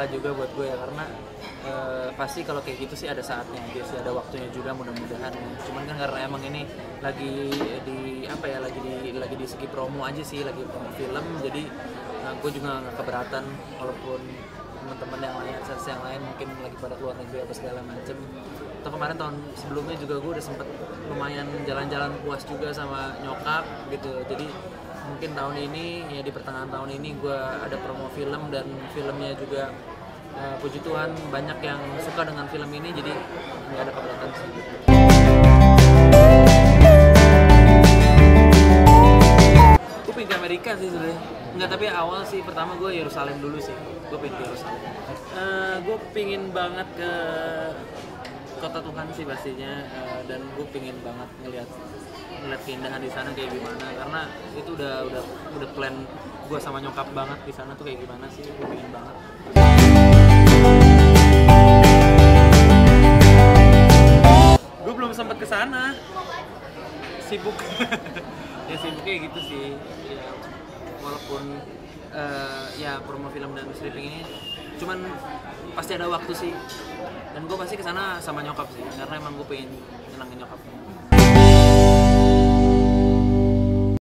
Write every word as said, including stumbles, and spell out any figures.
berkah juga buat gue ya, karena uh, pasti kalau kayak gitu sih ada saatnya aja sih, ada waktunya juga mudah-mudahan. Cuman kan karena emang ini lagi di apa ya, lagi di lagi di segi promo aja sih, lagi promo film, jadi uh, gue juga nggak keberatan walaupun teman-teman yang lain, artis yang lain mungkin lagi pada keluar negeri apa segala macem. Atau kemarin tahun sebelumnya juga gue udah sempet lumayan jalan-jalan puas juga sama nyokap gitu. Jadi mungkin tahun ini ya, di pertengahan tahun ini gue ada promo film, dan filmnya juga uh, puji Tuhan banyak yang suka dengan film ini, jadi nggak ada keberatan sih. Gue pengen ke Amerika sih sebenarnya. Enggak, tapi awal sih pertama gue Yerusalem dulu sih. Gue pengen ke Yerusalem. Uh, gue pengen banget ke kota Tuhan sih pastinya, uh, dan gue pengen banget ngeliat ngeliat keindahan di sana kayak gimana, karena itu udah udah udah plan gue sama nyokap banget di sana tuh kayak gimana sih, gue pengen banget. Gue belum sempat ke sana, sibuk. Ya sibuknya gitu sih. Ya, walaupun uh, ya promo film dan stripping ini, cuman pasti ada waktu sih. Dan gue pasti kesana sama nyokap sih, karena emang gue pengen nyenangin nyokap.